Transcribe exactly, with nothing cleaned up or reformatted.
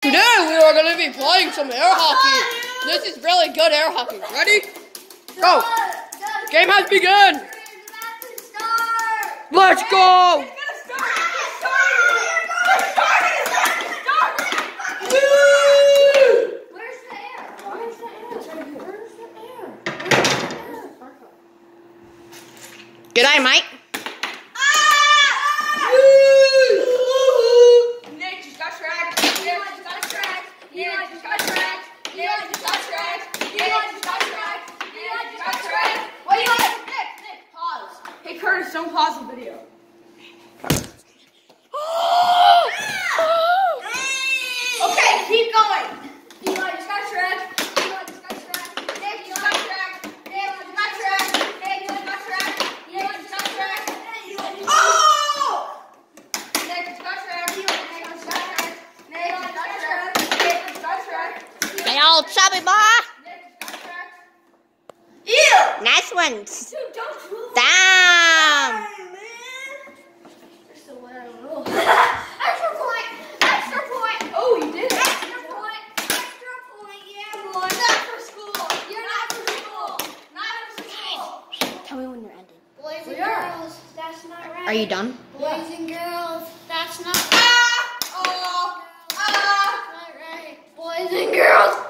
Today we are going to be playing some air hockey. This is really good air hockey. Ready? Go. Game has begun. Let's go. Good eye, Mike. Nick just got tracked. Nick just got tracked. Nick just got tracked. Nick just got tracked. Nick just got tracked. Nick just got tracked. What do you want? Nick, Nick, pause. Hey Curtis, don't pause the video. Okay, keep going. Eli just got tracked. Eli just got tracked. Nick just got tracked. Nick just got tracked. Nick just got tracked. Nick just got tracked. Oh! Nick just got tracked. Nick just got tracked. Nick just got tracked. Nick just got tracked. Hey, old chubby boy. Nick just got tracked. Ew! Nice ones. Dude, don't move. Damn. You're still wearing a rule. Extra point! Extra point! Oh, you did it! Extra point! Extra point! Yeah, boy! Not for school! You're not for school! Not for school! Tell me when you're ending. Boys and We are. girls, that's not right. Are you done? Boys and girls, that's not Ah! Oh! Ah! not right. Boys and girls,